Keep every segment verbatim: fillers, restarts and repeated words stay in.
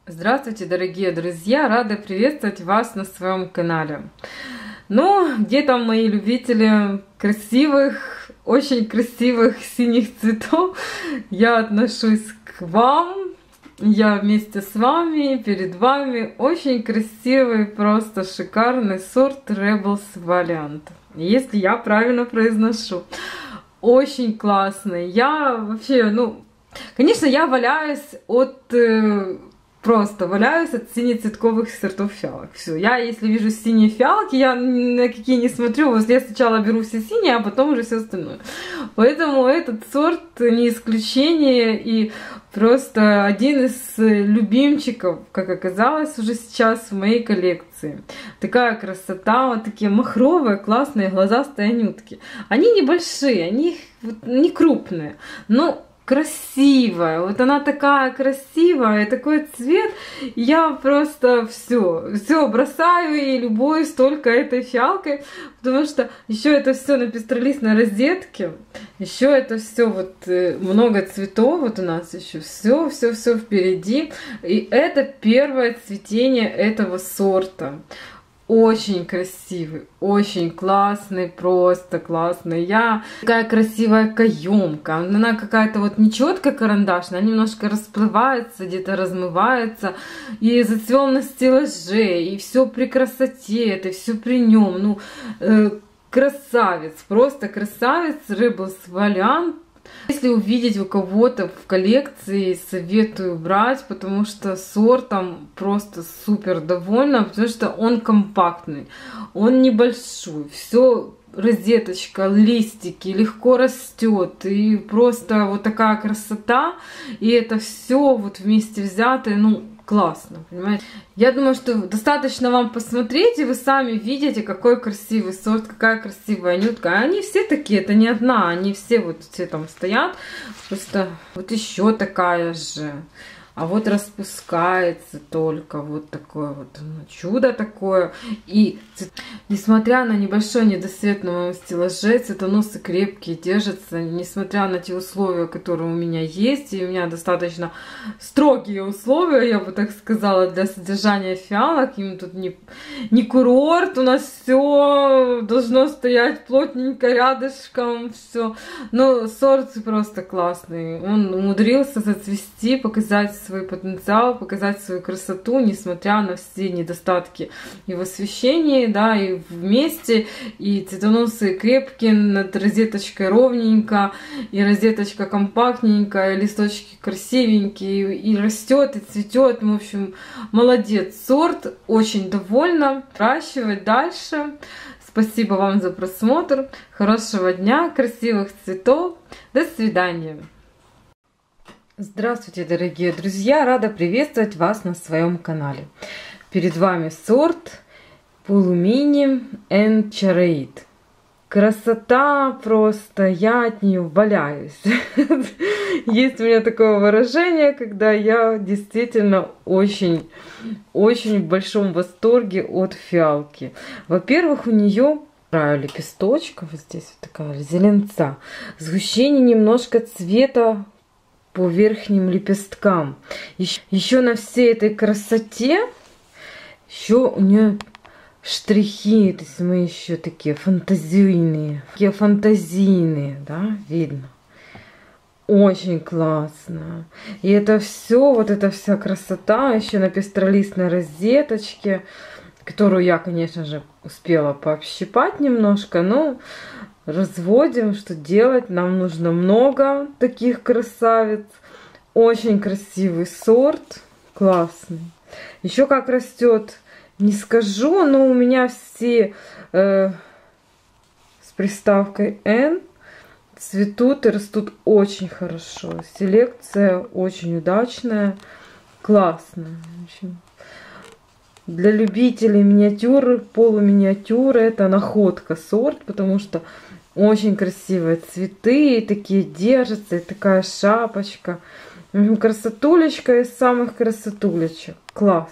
Здравствуйте, дорогие друзья! Рада приветствовать вас на своем канале. Ну, где там мои любители красивых, очень красивых синих цветов? Я отношусь к вам. Я вместе с вами, перед вами очень красивый, просто шикарный сорт Rebels Valiant. Если я правильно произношу. Очень классный. Я вообще, ну, конечно, я валяюсь от... Просто валяюсь от синецветковых сортов фиалок. Все. Я, если вижу синие фиалки, я на какие не смотрю. Вот я сначала беру все синие, а потом уже все остальное. Поэтому этот сорт не исключение и просто один из любимчиков, как оказалось уже сейчас в моей коллекции. Такая красота, вот такие махровые, классные, глазастые анютки. Они небольшие, они не крупные, но красивая, вот она такая красивая, такой цвет, я просто все, все бросаю и любуюсь только этой фиалкой, потому что еще это все на пестролистной розетке, еще это все вот много цветов, вот у нас еще все, все, все впереди, и это первое цветение этого сорта. Очень красивый, очень классный, просто классный. Я такая красивая каемка. Она какая-то вот не четко карандашная, она немножко расплывается, где-то размывается. И зацвел на стеллаже, и все при красоте, это все при нем. Ну, э, красавец, просто красавец Rebels Valiant. Если увидеть у кого-то в коллекции, советую брать, потому что сортом просто супер довольна, потому что он компактный, он небольшой, все розеточка, листики, легко растет, и просто вот такая красота, и это все вот вместе взятое, ну, классно, понимаете? Я думаю, что достаточно вам посмотреть, и вы сами видите, какой красивый сорт, какая красивая анютка. Они все такие, это не одна, они все вот все там стоят. Просто вот еще такая же. А вот распускается только вот такое вот ну, чудо такое. И несмотря на небольшой недосвет на моем стеллаже, цветоносы крепкие, держатся, несмотря на те условия, которые у меня есть. И у меня достаточно строгие условия, я бы так сказала, для содержания фиалок. Им тут не, не курорт, у нас все должно стоять плотненько рядышком, все. Но сорт просто классный. Он умудрился зацвести, показать свой потенциал, показать свою красоту, несмотря на все недостатки и в освещении, да, и вместе, и цветоносы крепкие, над розеточкой ровненько, и розеточка компактненькая, и листочки красивенькие, и, и растет, и цветет, в общем, молодец сорт, очень довольна, выращивать дальше. Спасибо вам за просмотр, хорошего дня, красивых цветов, до свидания. Здравствуйте, дорогие друзья! Рада приветствовать вас на своем канале. Перед вами сорт Pulumini and Charoid. Красота просто, я от нее валяюсь. Есть у меня такое выражение, когда я действительно очень, очень в большом восторге от фиалки. Во-первых, у нее лепесточков, вот здесь вот такая зеленца, сгущение немножко цвета по верхним лепесткам. Еще, еще на всей этой красоте еще у нее штрихи, то есть мы еще такие фантазийные, такие фантазийные, да, видно. Очень классно. И это все, вот эта вся красота еще на пестролистной розеточке, которую я, конечно же, успела пообщипать немножко, но разводим, что делать, нам нужно много таких красавиц. Очень красивый сорт, классный. Еще как растет, не скажу, но у меня все э, с приставкой N цветут и растут очень хорошо. Селекция очень удачная, классная. В общем, для любителей миниатюры, полуминиатюры это находка сорт, потому что очень красивые цветы, и такие держатся, и такая шапочка. Красотулечка из самых красотулечек. Класс.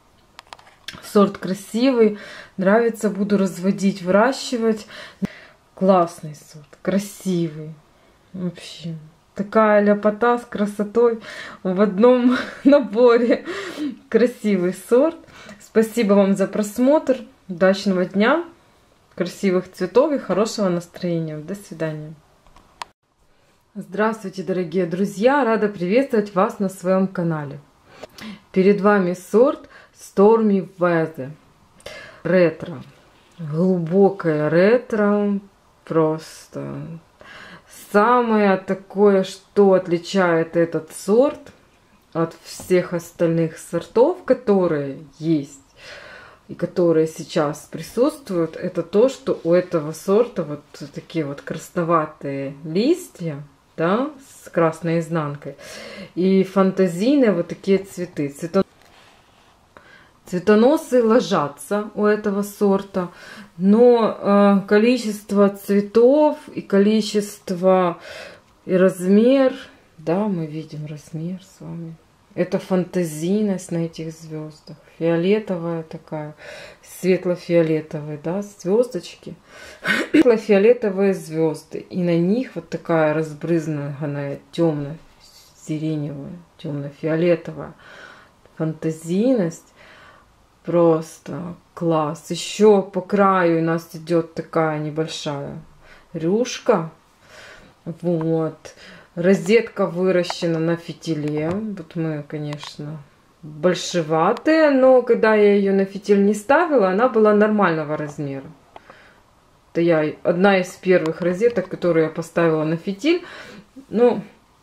Сорт красивый, нравится, буду разводить, выращивать. Классный сорт, красивый. Вообще. такая ляпота с красотой в одном наборе. Красивый сорт. Спасибо вам за просмотр. Удачного дня, красивых цветов и хорошего настроения. До свидания. Здравствуйте, дорогие друзья! Рада приветствовать вас на своем канале. Перед вами сорт Stormy Weather. Ретро. Глубокое ретро. Просто самое такое, что отличает этот сорт от всех остальных сортов, которые есть и которые сейчас присутствуют, это то, что у этого сорта вот такие вот красноватые листья, да, с красной изнанкой, и фантазийные вот такие цветы. Цветон... Цветоносы ложатся у этого сорта, но э, количество цветов и количество и размер, да, мы видим размер с вами. Это фантазийность на этих звездах. Фиолетовая такая, светло-фиолетовые, да, звездочки. Светло-фиолетовые звезды. И на них вот такая разбрызганная темно-сиреневая, темно-фиолетовая фантазийность. Просто класс. Еще по краю у нас идет такая небольшая рюшка. Вот. Розетка выращена на фитиле. Вот мы, конечно, большеватые, но когда я ее на фитиль не ставила, она была нормального размера. Это я одна из первых розеток, которую я поставила на фитиль. Ну,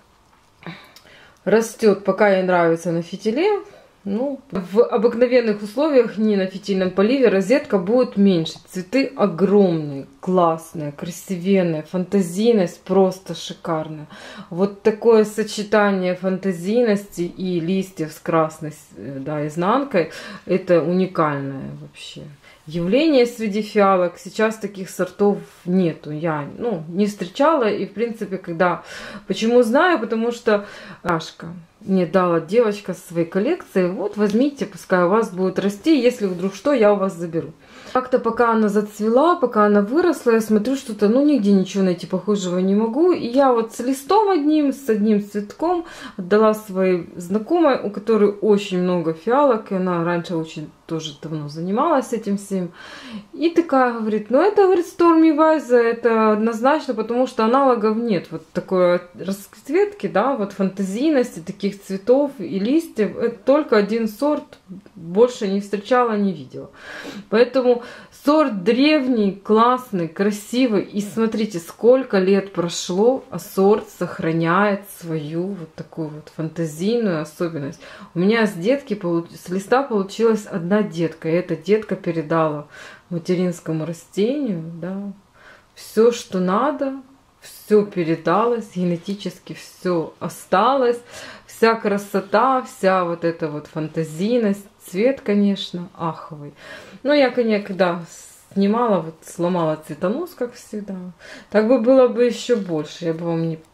растет, пока ей нравится на фитиле. Ну, в обыкновенных условиях, не на фитильном поливе, розетка будет меньше. Цветы огромные, классные, красивенные, фантазийность просто шикарная. Вот такое сочетание фантазийности и листьев с красной, да, изнанкой, это уникальное вообще явление среди фиалок. Сейчас таких сортов нету, я ну, не встречала. И в принципе, когда... Почему знаю? Потому что Ашка мне дала девочка со своей коллекции. Вот возьмите, пускай у вас будет расти. Если вдруг что, я у вас заберу. Как-то пока она зацвела, пока она выросла, я смотрю, что-то, ну, нигде ничего найти похожего не могу. И я вот с листом одним, с одним цветком отдала своей знакомой, у которой очень много фиалок. И она раньше очень тоже давно занималась этим всем. И такая говорит, ну, это, говорит, Stormy Weather, это однозначно, потому что аналогов нет. Вот такой расцветки, да, вот фантазийности, таких цветов и листьев. Это только один сорт, больше не встречала, не видела. Поэтому сорт древний, классный, красивый. И смотрите, сколько лет прошло, а сорт сохраняет свою вот такую вот фантазийную особенность. У меня с детки, с листа получилась одна детка. И эта детка передала материнскому растению, да, все, что надо, все передалось, генетически все осталось. Вся красота, вся вот эта вот фантазийность. Цвет, конечно, аховый. Но я, конечно, когда снимала, вот сломала цветонос, как всегда. Так бы было бы еще больше. Я бы вам не...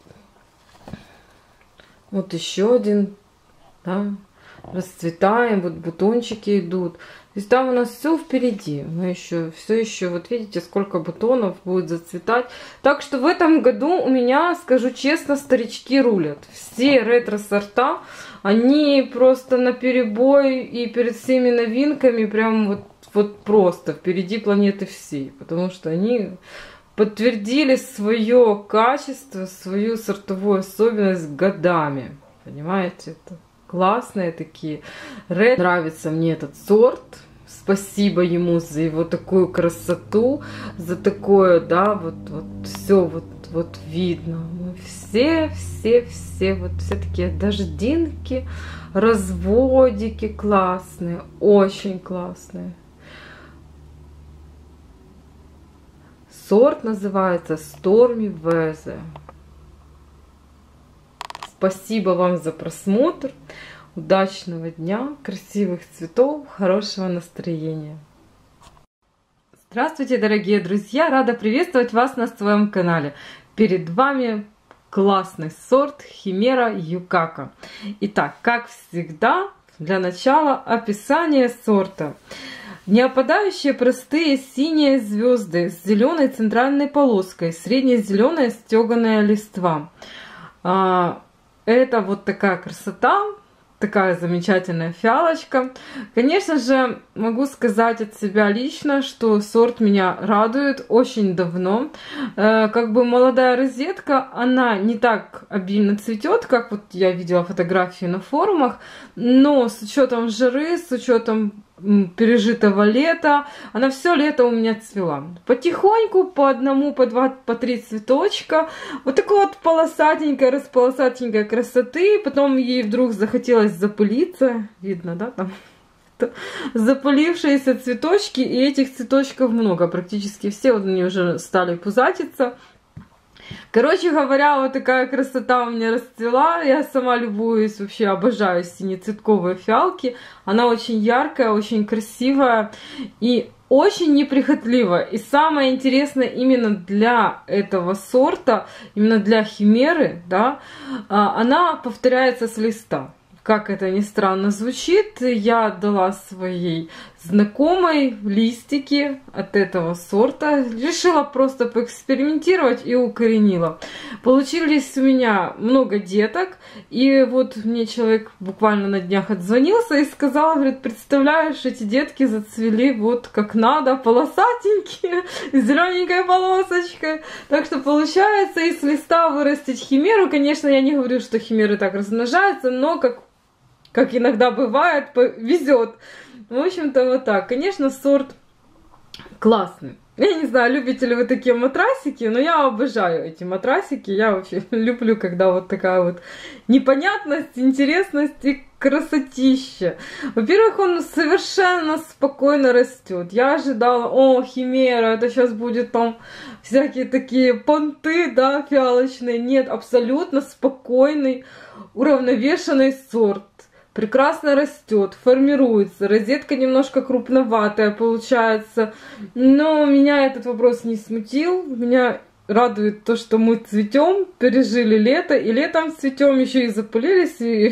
Вот еще один, да, расцветаем, вот бутончики идут. То есть там у нас все впереди. Мы еще, все еще, вот видите, сколько бутонов будет зацветать. Так что в этом году у меня, скажу честно, старички рулят. Все ретро-сорта, они просто наперебой и перед всеми новинками прям вот, вот просто впереди планеты всей. Потому что они подтвердили свое качество, свою сортовую особенность годами. Понимаете, это классные такие. Ред. Нравится мне этот сорт. Спасибо ему за его такую красоту, за такое, да, вот, вот все вот, вот видно. Мы все, все, все, вот все такие дождинки, разводики классные, очень классные. Сорт называется Stormy Weather. Спасибо вам за просмотр. Удачного дня, красивых цветов, хорошего настроения. Здравствуйте, дорогие друзья! Рада приветствовать вас на своем канале. Перед вами классный сорт Химера Юкака. Итак, как всегда, для начала описание сорта. Неопадающие простые синие звезды с зеленой центральной полоской, средне-зеленая стеганая листва. А, это вот такая красота, такая замечательная фиалочка. Конечно же, могу сказать от себя лично, что сорт меня радует очень давно. Э, как бы молодая розетка, она не так обильно цветет, как вот я видела фотографии на форумах, но с учетом жары, с учетом пережитого лета, она все лето у меня цвела. Потихоньку, по одному, по два, по три цветочка. Вот такой вот полосатенькой, располосатенькой красоты. Потом ей вдруг захотелось запылиться. Видно, да, там? Запылившиеся цветочки. И этих цветочков много. Практически все вот они уже стали пузатиться. Короче говоря, вот такая красота у меня расцвела. Я сама любуюсь, вообще обожаю синецветковые фиалки. Она очень яркая, очень красивая и очень неприхотливая. И самое интересное именно для этого сорта, именно для химеры, да, она повторяется с листа. Как это ни странно звучит, я отдала своей знакомой листики от этого сорта. Решила просто поэкспериментировать и укоренила. Получились у меня много деток. И вот мне человек буквально на днях отзвонился и сказал, говорит, представляешь, эти детки зацвели вот как надо, полосатенькие, с зелененькой полосочкой. Так что получается из листа вырастить химеру. Конечно, я не говорю, что химеры так размножаются, но как Как иногда бывает, везет. В общем-то, вот так. Конечно, сорт классный. Я не знаю, любите ли вы такие матрасики, но я обожаю эти матрасики. Я вообще люблю, когда вот такая вот непонятность, интересность и красотища. Во-первых, он совершенно спокойно растет. Я ожидала, о, химера, это сейчас будет там всякие такие понты, да, фиалочные. Нет, абсолютно спокойный, уравновешенный сорт. Прекрасно растет, формируется. Розетка немножко крупноватая получается. Но меня этот вопрос не смутил. Меня радует то, что мы цветем, пережили лето. И летом цветем, еще и запылились, и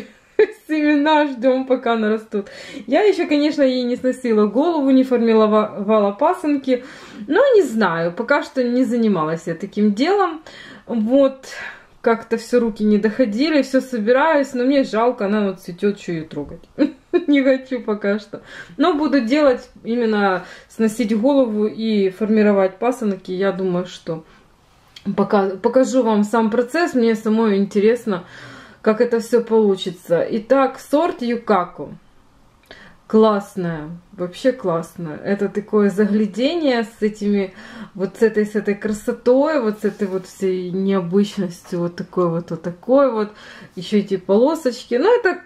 семена ждем, пока нарастут. Я еще, конечно, ей не сносила голову, не формировала пасынки. Но не знаю, пока что не занималась я таким делом. Вот. Как-то все руки не доходили, все собираюсь, но мне жалко, она вот цветет, что ее трогать. Не хочу пока что. Но буду делать, именно сносить голову и формировать пасынки. Я думаю, что пока покажу вам сам процесс, мне самой интересно, как это все получится. Итак, сорт Юкако. Классная, вообще классная. Это такое заглядение с этими, вот с этой, с этой красотой, вот с этой вот всей необычностью, вот такой вот, вот такой вот. Еще эти полосочки. Ну, это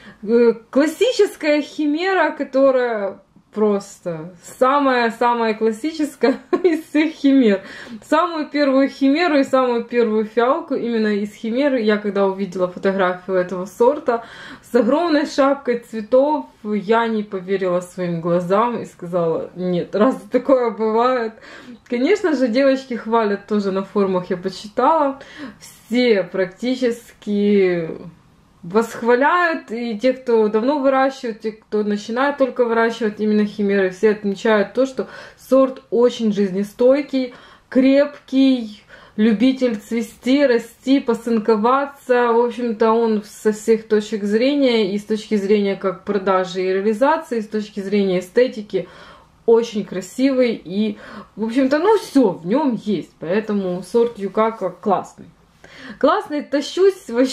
классическая химера, которая просто самая-самая классическая из всех химер. Самую первую химеру и самую первую фиалку именно из химеры я, когда увидела фотографию этого сорта с огромной шапкой цветов, я не поверила своим глазам и сказала, нет, раз такое бывает. Конечно же, девочки хвалят тоже на форумах, я почитала. Все практически восхваляют, и те, кто давно выращивает, те, кто начинает только выращивать именно химеры, все отмечают то, что сорт очень жизнестойкий, крепкий, любитель цвести, расти, посынковаться. В общем-то, он со всех точек зрения, и с точки зрения как продажи и реализации, и с точки зрения эстетики, очень красивый. И, в общем-то, ну все в нем есть. Поэтому сорт Юкако классный. Классный, тащусь вообще.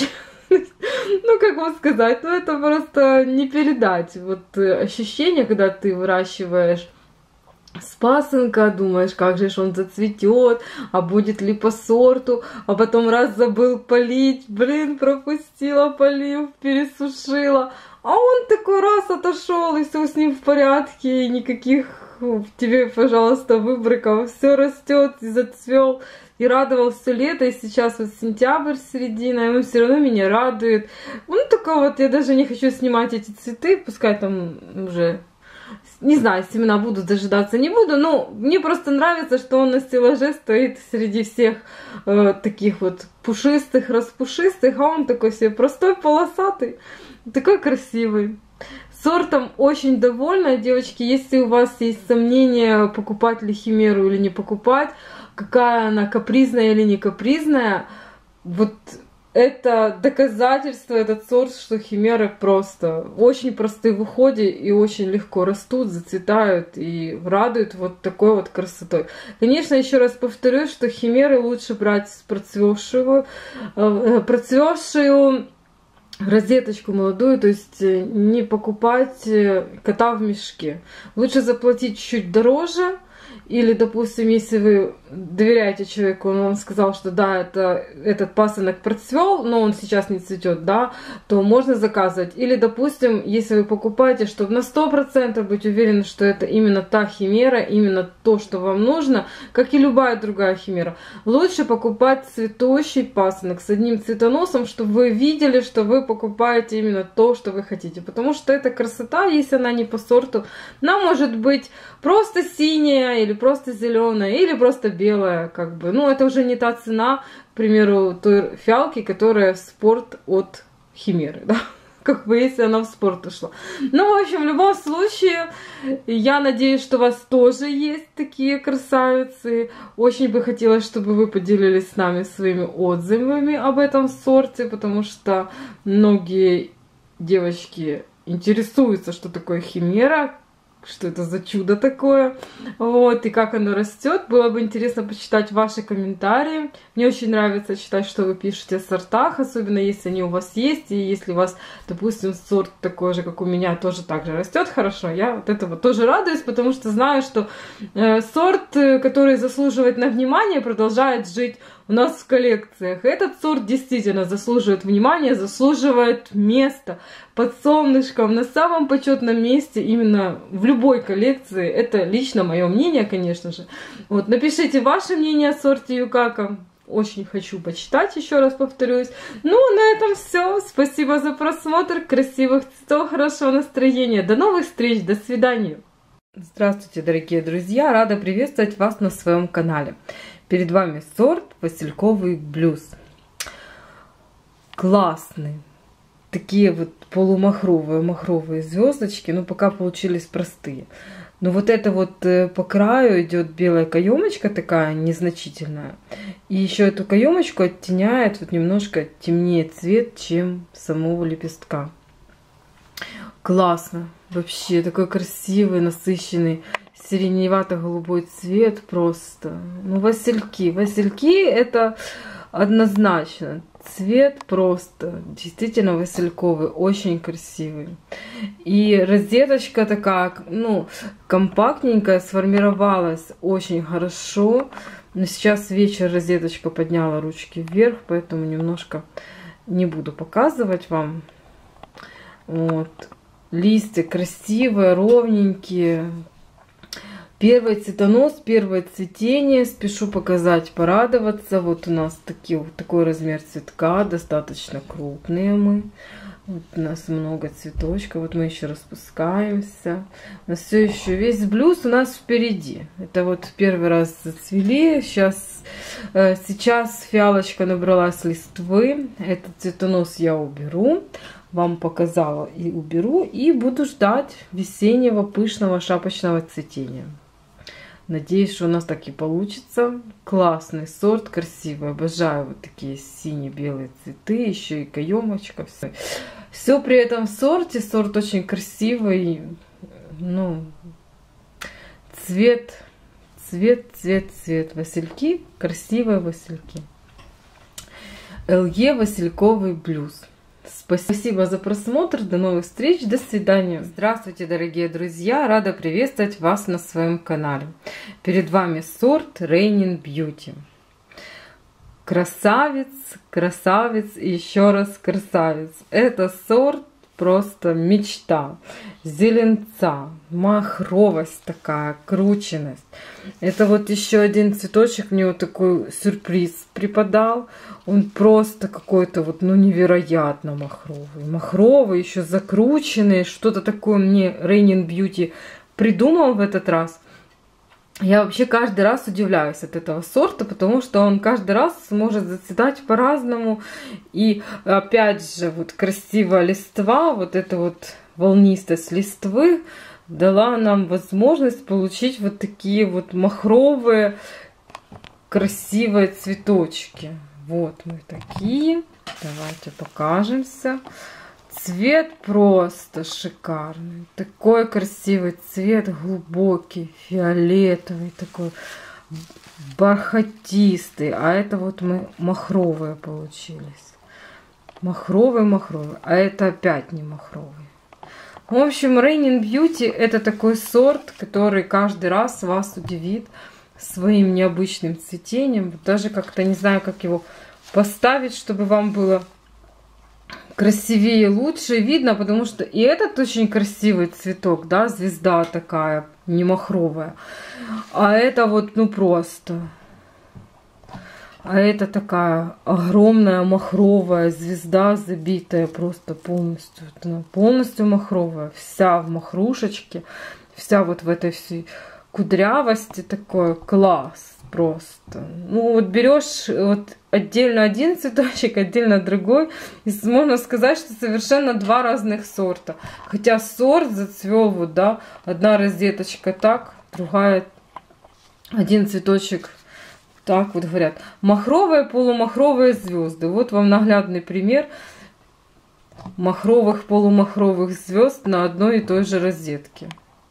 Ну, как вам сказать, ну это просто не передать. Вот ощущение, когда ты выращиваешь с пасынка, думаешь, как же он зацветет, а будет ли по сорту, а потом раз забыл полить, блин, пропустила полив, пересушила, а он такой раз отошел, и все с ним в порядке, и никаких тебе, пожалуйста, выбрыков, все растет и зацвел. И радовал все лето, и сейчас вот сентябрь, середина, и он все равно меня радует. Ну, такой вот, я даже не хочу снимать эти цветы, пускай там уже, не знаю, семена будут дожидаться, не буду, но мне просто нравится, что он на стеллаже стоит среди всех э, таких вот пушистых, распушистых, а он такой себе простой, полосатый, такой красивый. Сортом очень довольна, девочки, если у вас есть сомнения, покупать ли химеру или не покупать, какая она капризная или не капризная, вот это доказательство, этот сорт, что химеры просто очень простые в уходе и очень легко растут, зацветают и радуют вот такой вот красотой. Конечно, еще раз повторюсь, что химеры лучше брать процветшую, процветшую розеточку молодую, то есть не покупать кота в мешке. Лучше заплатить чуть дороже. Или, допустим, если вы доверяете человеку, он вам сказал, что да, это, этот пасынок процвел, но он сейчас не цветет, да, то можно заказывать. Или, допустим, если вы покупаете, чтобы на сто процентов быть уверены, что это именно та химера, именно то, что вам нужно, как и любая другая химера, лучше покупать цветущий пасынок с одним цветоносом, чтобы вы видели, что вы покупаете именно то, что вы хотите. Потому что эта красота, если она не по сорту, она может быть просто синяя, или просто зеленая, или просто белая, как бы. Ну, это уже не та цена, к примеру, той фиалки, которая в спорт от химеры, да, как бы, если она в спорт ушла. Ну, в общем, в любом случае, я надеюсь, что у вас тоже есть такие красавицы. Очень бы хотелось, чтобы вы поделились с нами своими отзывами об этом сорте, потому что многие девочки интересуются, что такое химера, что это за чудо такое, вот, и как оно растет. Было бы интересно почитать ваши комментарии. Мне очень нравится читать, что вы пишете о сортах, особенно если они у вас есть, и если у вас, допустим, сорт такой же, как у меня, тоже так же растет хорошо. Я от этого тоже радуюсь, потому что знаю, что э, сорт, который заслуживает на внимание, продолжает жить у нас в коллекциях. Этот сорт действительно заслуживает внимания, заслуживает места под солнышком, на самом почетном месте, именно в любой коллекции. Это лично мое мнение, конечно же. Вот, напишите ваше мнение о сорте Юкака. Очень хочу почитать, еще раз повторюсь. Ну, на этом все. Спасибо за просмотр. Красивых цветов, хорошего настроения. До новых встреч, до свидания. Здравствуйте, дорогие друзья. Рада приветствовать вас на своем канале. Перед вами сорт Васильковый блюз. Классный. Такие вот полумахровые, махровые звездочки. Но пока получились простые. Но вот это вот по краю идет белая каемочка такая незначительная. И еще эту каемочку оттеняет вот немножко темнее цвет, чем самого лепестка. Классно. Вообще такой красивый, насыщенный сиреневато-голубой цвет просто. Ну, васильки. Васильки это однозначно. Цвет просто действительно васильковый, очень красивый. И розеточка такая, ну, компактненькая, сформировалась очень хорошо. Но сейчас вечер розеточка подняла ручки вверх, поэтому немножко не буду показывать вам. Вот. Листья красивые, ровненькие. Первый цветонос, первое цветение. Спешу показать, порадоваться. Вот у нас такие, вот такой размер цветка, достаточно крупные мы. Вот у нас много цветочков. Вот мы еще распускаемся. У нас все еще весь блюз у нас впереди. Это вот первый раз зацвели. Сейчас, сейчас фиалочка набралась листвы. Этот цветонос я уберу. Вам показала и уберу. И буду ждать весеннего пышного шапочного цветения. Надеюсь, что у нас так и получится. Классный сорт, красивый. Обожаю вот такие сине-белые цветы. Еще и каемочка. Все. Все при этом в сорте. Сорт очень красивый. Ну, цвет, цвет, цвет, цвет. Васильки. Красивые васильки. эл е Васильковый блюз. Спасибо за просмотр, до новых встреч, до свидания. Здравствуйте, дорогие друзья, рада приветствовать вас на своем канале. Перед вами сорт Raining Beauty. Красавец, красавец и еще раз красавец. Это сорт просто мечта. Зеленца, махровость такая, крученность. Это вот еще один цветочек, мне вот такой сюрприз преподал. Он просто какой-то вот, ну, невероятно махровый. Махровый, еще закрученный. Что-то такое мне Raining Beauty придумал в этот раз. Я вообще каждый раз удивляюсь от этого сорта, потому что он каждый раз может зацветать по-разному. И опять же, вот красивая листва, вот эта вот волнистость листвы дала нам возможность получить вот такие вот махровые красивые цветочки. Вот мы такие. Давайте покажемся. Цвет просто шикарный. Такой красивый цвет, глубокий, фиолетовый, такой бархатистый. А это вот мы махровые получились. Махровый, махровый. А это опять не махровый. В общем, Raining Beauty это такой сорт, который каждый раз вас удивит своим необычным цветением. Даже как-то не знаю, как его поставить, чтобы вам было красивее, лучше видно, потому что и этот очень красивый цветок, да, звезда такая, не махровая. А это вот, ну просто. А это такая огромная махровая звезда, забитая просто полностью. Она полностью махровая, вся в махрушечке, вся вот в этой всей кудрявости, такой класс просто. Ну вот берешь вот отдельно один цветочек, отдельно другой, и можно сказать, что совершенно два разных сорта. Хотя сорт зацвел вот, да, одна розеточка так, другая, один цветочек так, вот говорят. Махровые, полумахровые звезды. Вот вам наглядный пример махровых, полумахровых звезд на одной и той же розетке.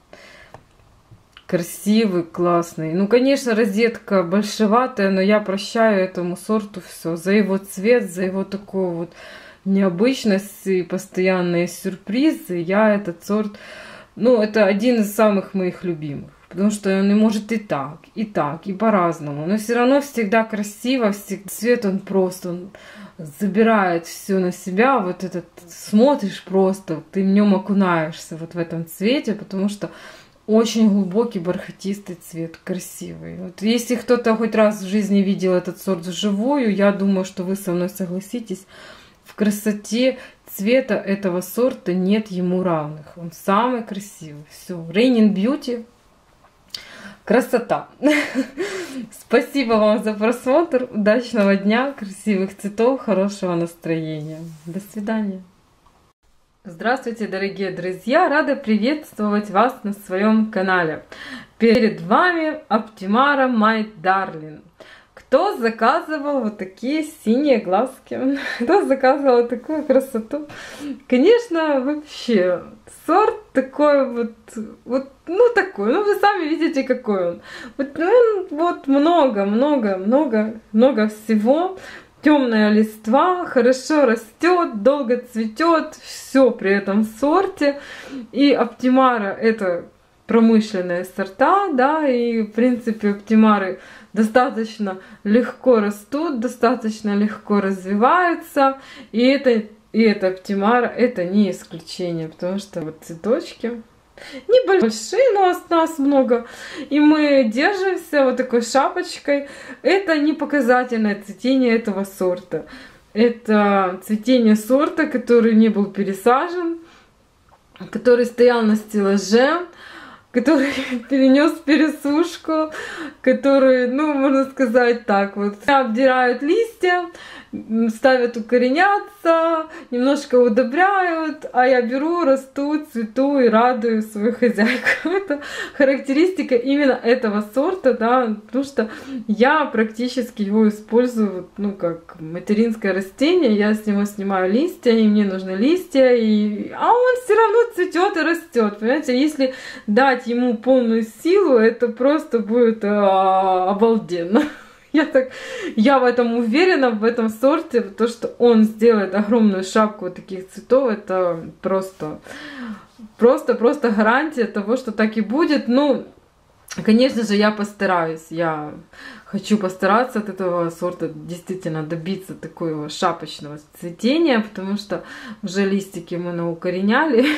Красивый, классный. Ну, конечно, розетка большеватая, но я прощаю этому сорту все. За его цвет, за его такую вот необычность и постоянные сюрпризы. Я этот сорт, ну, это один из самых моих любимых. Потому что он и может и так, и так, и по-разному. Но все равно всегда красиво, всегда цвет он просто, он забирает все на себя. Вот этот, смотришь просто, ты в нем окунаешься вот в этом цвете, потому что очень глубокий бархатистый цвет, красивый. Вот если кто-то хоть раз в жизни видел этот сорт вживую, я думаю, что вы со мной согласитесь. В красоте цвета этого сорта нет ему равных. Он самый красивый. Все. Raining Beauty. Красота. Спасибо вам за просмотр. Удачного дня, красивых цветов, хорошего настроения. До свидания. Здравствуйте, дорогие друзья! Рада приветствовать вас на своем канале. Перед вами Optimara My Darling. Кто заказывал вот такие синие глазки? Кто заказывал такую красоту? Конечно, вообще, сорт такой вот, вот, ну такой, ну вы сами видите, какой он. Вот, ну, вот много, много, много, много всего. Темная листва, хорошо растет, долго цветет, все при этом сорте. И Optimara это промышленные сорта, да, и в принципе Optimara достаточно легко растут, достаточно легко развиваются. И это, и это Optimara это не исключение, потому что вот цветочки небольшие, но нас много. И мы держимся вот такой шапочкой. Это не показательное цветение этого сорта. Это цветение сорта, который не был пересажен, который стоял на стеллаже, который перенес пересушку, который, ну, можно сказать так, вот обдирают листья, ставят укореняться, немножко удобряют, а я беру, расту, цвету и радую свою хозяйку. Это характеристика именно этого сорта, да, потому что я практически его использую, ну, как материнское растение, я с него снимаю листья, и мне нужны листья, и... а он все равно цветет и растет, понимаете, если дать ему полную силу, это просто будет а, обалденно. Я, так, я в этом уверена, в этом сорте, то, что он сделает огромную шапку вот таких цветов, это просто, просто, просто гарантия того, что так и будет. Ну, конечно же, я постараюсь, я хочу постараться от этого сорта действительно добиться такого шапочного цветения, потому что уже листики мы наукореняли.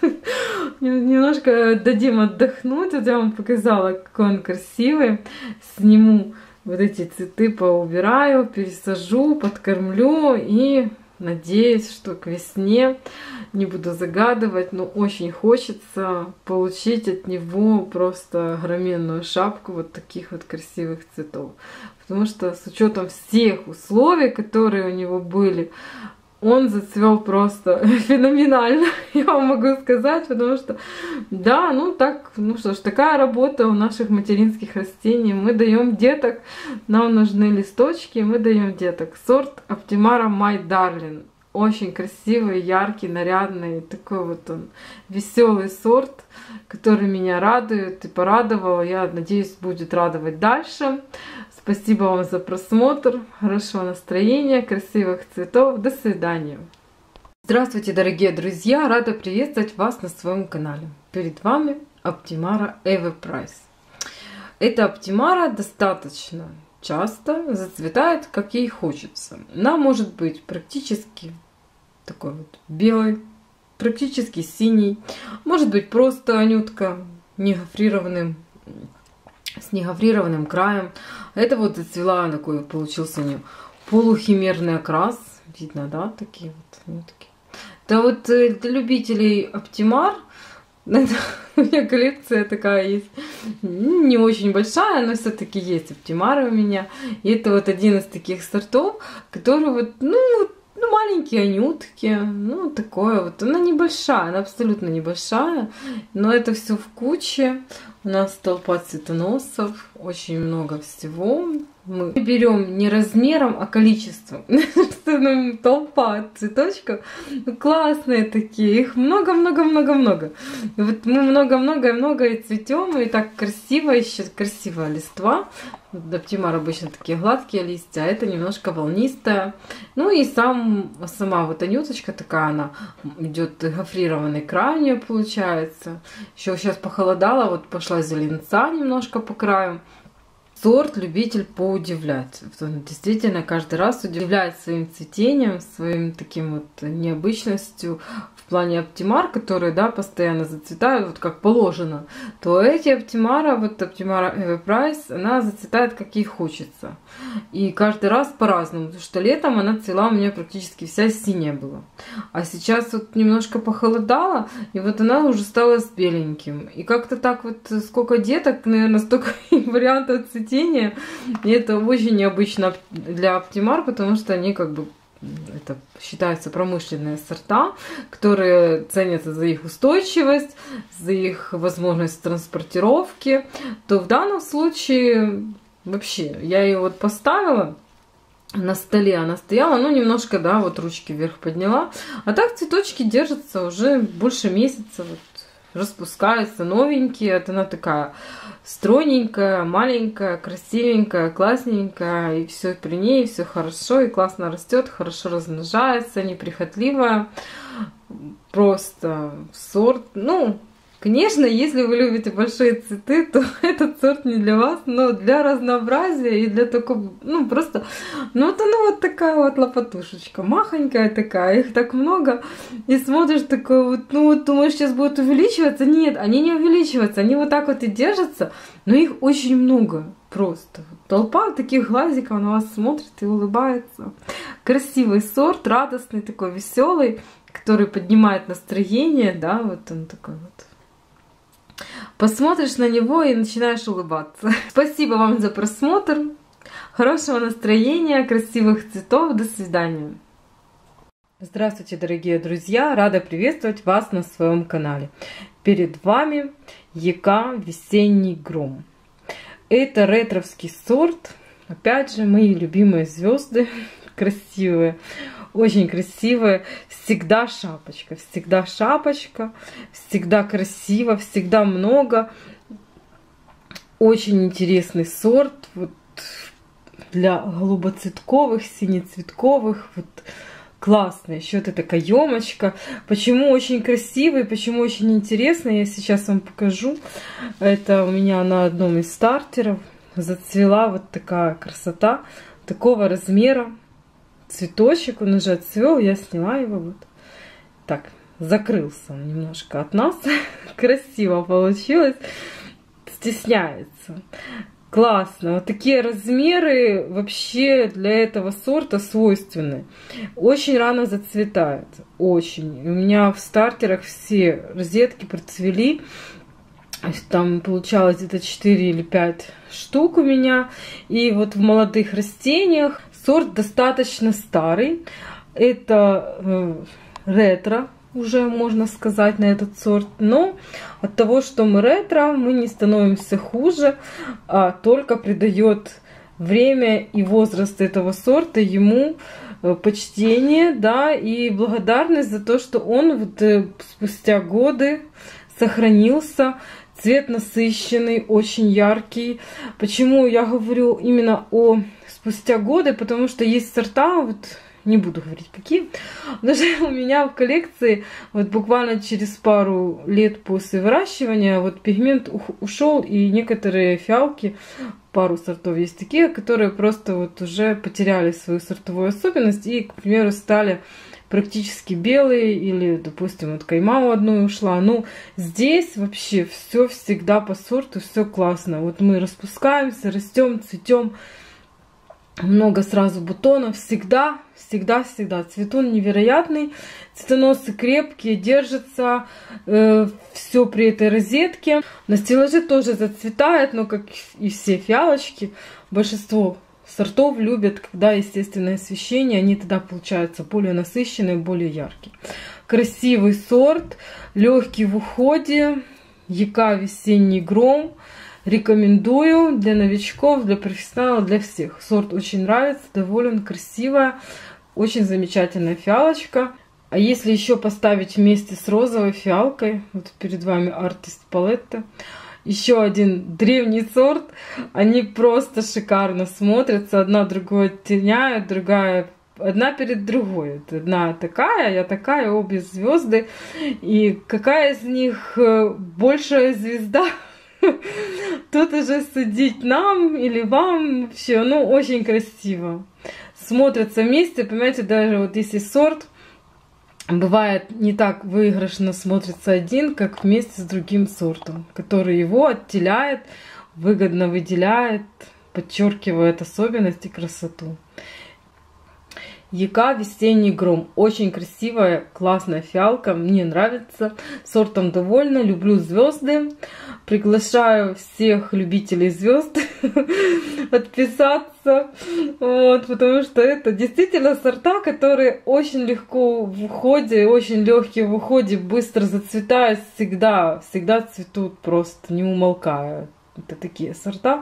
Немножко дадим отдохнуть, вот я вам показала, какой он красивый. Сниму вот эти цветы, поубираю, пересажу, подкормлю и надеюсь, что к весне, не буду загадывать, но очень хочется получить от него просто огроменную шапку вот таких вот красивых цветов. Потому что с учетом всех условий, которые у него были, он зацвел просто феноменально, я вам могу сказать, потому что, да, ну так, ну что ж, такая работа у наших материнских растений. Мы даем деток, нам нужны листочки, мы даем деток. Сорт Optimara My Darling. Очень красивый, яркий, нарядный, такой вот он веселый сорт, который меня радует и порадовал. Я надеюсь, будет радовать дальше. Спасибо вам за просмотр, хорошего настроения, красивых цветов. До свидания. Здравствуйте, дорогие друзья! Рада приветствовать вас на своем канале. Перед вами Optimara Everprice. Эта Optimara достаточно часто зацветает, как ей хочется. Она может быть практически такой вот белый, практически синий, может быть просто анютка не гофрированным, с негофрированным краем. Это вот зацвела, такой получился у нее полухимерный окрас. Видно, да, такие вот анютки. Да вот для любителей Optimar, у меня коллекция такая есть, не очень большая, но все-таки есть Optimar у меня. И это вот один из таких сортов, который вот, ну, ну, маленькие анютки, ну, такое вот. Она небольшая, она абсолютно небольшая, но это все в куче. У нас толпа цветоносов, очень много всего. Мы берем не размером, а количеством. Толпа цветочков. Классные такие. Их много-много-много-много. Вот мы много-много-много и цветем. И так красиво, еще красивая листва. Optimar обычно такие гладкие листья, а это немножко волнистая. Ну и сам, сама вот анюточка такая, она идет гофрированный край у нее получается. Еще сейчас похолодало, вот пошла зеленца немножко по краю. Сорт любитель поудивлять. Он действительно каждый раз удивляет своим цветением, своим таким вот необычностью. В плане Optimar, которые, да, постоянно зацветают, вот как положено, то эти Optimara, вот Optimara Everprice, она зацветает как ей хочется. И каждый раз по-разному, потому что летом она цвела у меня практически вся синяя была. А сейчас вот немножко похолодало, и вот она уже стала с беленьким. И как-то так вот, сколько деток, наверное, столько вариантов цветения. И это очень необычно для Optimar, потому что они как бы это считаются промышленные сорта, которые ценятся за их устойчивость, за их возможность транспортировки. То в данном случае вообще я ее вот поставила на столе, она стояла, ну немножко, да, вот ручки вверх подняла. А так цветочки держатся уже больше месяца, вот, распускаются новенькие. Это она такая стройненькая, маленькая, красивенькая, классненькая, и все при ней, все хорошо, и классно растет, хорошо размножается, неприхотливая, просто сорт. Ну, конечно, если вы любите большие цветы, то этот сорт не для вас, но для разнообразия и для такого, ну просто, ну вот она вот такая вот лопатушечка, махонькая такая, их так много, и смотришь такой вот, ну вот думаешь, сейчас будут увеличиваться, нет, они не увеличиваются, они вот так вот и держатся, но их очень много просто. Толпа таких глазиков на вас смотрит и улыбается. Красивый сорт, радостный такой, веселый, который поднимает настроение, да, вот он такой вот. Посмотришь на него и начинаешь улыбаться. Спасибо вам за просмотр. Хорошего настроения, красивых цветов. До свидания. Здравствуйте, дорогие друзья. Рада приветствовать вас на своем канале. Перед вами ЕК Весенний Гром. Это ретровский сорт. Опять же, мои любимые звезды. Красивые. Очень красивая, всегда шапочка, всегда шапочка, всегда красиво, всегда много. Очень интересный сорт, вот для голубоцветковых, синецветковых, вот классно. Еще вот эта каемочка. Почему очень красивый, почему очень интересный, я сейчас вам покажу. Это у меня на одном из стартеров зацвела вот такая красота, такого размера. Цветочек, он уже отцвел, я сняла его вот. Так, закрылся он немножко от нас. Красиво получилось. Стесняется. Классно. Вот такие размеры вообще для этого сорта свойственны. Очень рано зацветает. Очень. У меня в стартерах все розетки процвели. Там получалось где-то четыре или пять штук у меня. И вот в молодых растениях сорт достаточно старый. Это э, ретро, уже можно сказать, на этот сорт. Но от того, что мы ретро, мы не становимся хуже, а только придает время и возраст этого сорта ему почтение, да, и благодарность за то, что он вот спустя годы сохранился. Цвет насыщенный, очень яркий. Почему я говорю именно о спустя годы? Потому что есть сорта, вот не буду говорить какие, даже у меня в коллекции вот буквально через пару лет после выращивания вот пигмент ушел, и некоторые фиалки, пару сортов есть такие, которые просто вот уже потеряли свою сортовую особенность и, к примеру, стали практически белые, или, допустим, вот кайма у одной ушла. Ну, здесь вообще все всегда по сорту, все классно. Вот мы распускаемся, растем, цветем, много сразу бутонов, всегда, всегда, всегда. Цветун невероятный, цветоносы крепкие, держатся, э, все при этой розетке. На стеллаже тоже зацветает, но, как и все фиалочки, большинство сортов любят, когда естественное освещение, они тогда получаются более насыщенные, более яркие. Красивый сорт, легкий в уходе, Яка весенний гром. Рекомендую для новичков, для профессионалов, для всех. Сорт очень нравится, доволен, красивая, очень замечательная фиалочка. А если еще поставить вместе с розовой фиалкой, вот перед вами Artist Palette, еще один древний сорт, они просто шикарно смотрятся, одна другую оттеняет, другая одна перед другой. Одна такая, я такая, обе звезды. И какая из них большая звезда? Тут уже судить нам или вам. Вообще, ну, очень красиво смотрятся вместе. Понимаете, даже вот если сорт бывает не так выигрышно смотрится один, как вместе с другим сортом, который его отделяет, выгодно выделяет, подчеркивает особенность и красоту. Яка весенний гром. Очень красивая, классная фиалка. Мне нравится. Сортом довольна. Люблю звезды. Приглашаю всех любителей звезд отписаться. Вот, потому что это действительно сорта, которые очень легко в уходе, очень легкие в уходе, быстро зацветают. Всегда, всегда цветут просто не умолкая. Это такие сорта.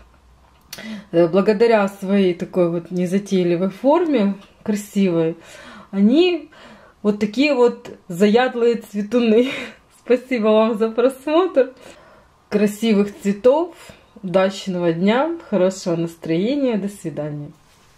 Благодаря своей такой вот незатейливой форме, красивой, они вот такие вот заядлые цветуны. Спасибо вам за просмотр. Красивых цветов, удачного дня, хорошего настроения. До свидания.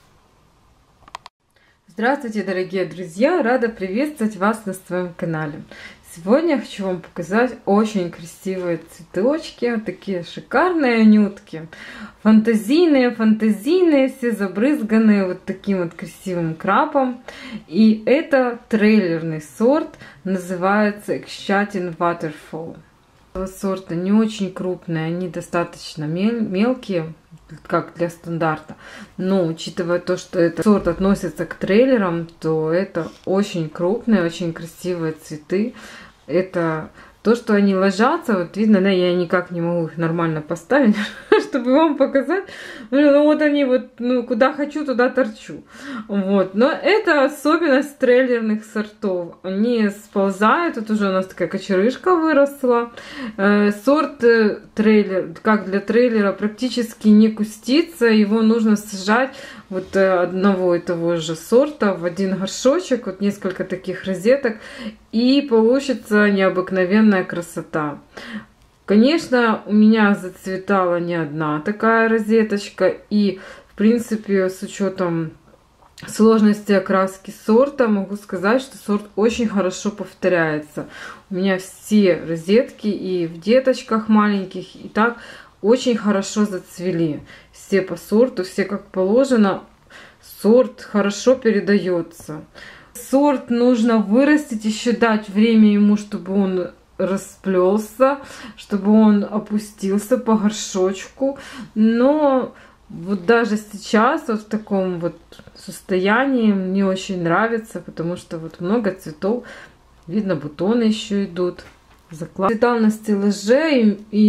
Здравствуйте, дорогие друзья! Рада приветствовать вас на своем канале. Сегодня я хочу вам показать очень красивые цветочки, вот такие шикарные нютки, фантазийные, фантазийные, все забрызганные вот таким вот красивым крапом. И это трейлерный сорт, называется Xchatin Waterfall. Сорта не очень крупные, они достаточно мелкие, как для стандарта. Но учитывая то, что этот сорт относится к трейлерам, то это очень крупные, очень красивые цветы. Это то, что они ложатся, вот видно, да, я никак не могу их нормально поставить, чтобы вам показать. Ну вот они вот, ну куда хочу, туда торчу. Вот, но это особенность трейлерных сортов. Они сползают, тут уже у нас такая кочерышка выросла. Э, сорт э, трейлер, как для трейлера, практически не кустится. Его нужно сажать вот э, одного и того же сорта в один горшочек, вот несколько таких розеток, и получится необыкновенная красота. Конечно, у меня зацветала не одна такая розеточка, и в принципе с учетом сложности окраски сорта могу сказать, что сорт очень хорошо повторяется. У меня все розетки и в деточках маленьких и так очень хорошо зацвели. Все по сорту, все как положено. Сорт хорошо передается. Сорт нужно вырастить, еще дать время ему, чтобы он расплелся, чтобы он опустился по горшочку. Но вот даже сейчас вот в таком вот состоянии мне очень нравится, потому что вот много цветов, видно, бутоны еще идут. Цветал на стеллаже, и, и